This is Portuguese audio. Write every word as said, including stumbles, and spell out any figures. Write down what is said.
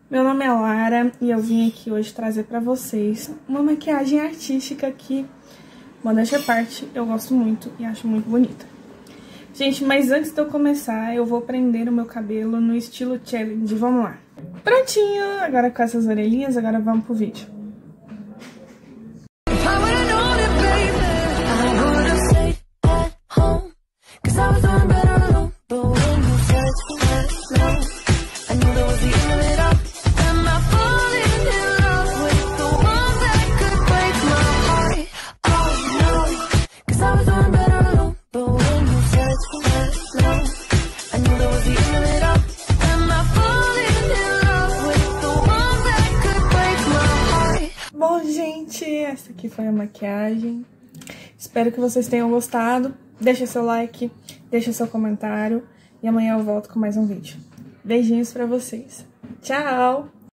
Meu nome é Lara e eu vim aqui hoje trazer pra vocês uma maquiagem artística que, modéstia à parte, eu gosto muito e acho muito bonita. Gente, mas antes de eu começar, eu vou prender o meu cabelo no estilo challenge, vamos lá. Prontinho, agora com essas orelhinhas, agora vamos pro vídeo. Bom, gente, essa aqui foi a maquiagem. Espero que vocês tenham gostado. Deixa seu like, deixa seu comentário. E amanhã eu volto com mais um vídeo. Beijinhos pra vocês. Tchau!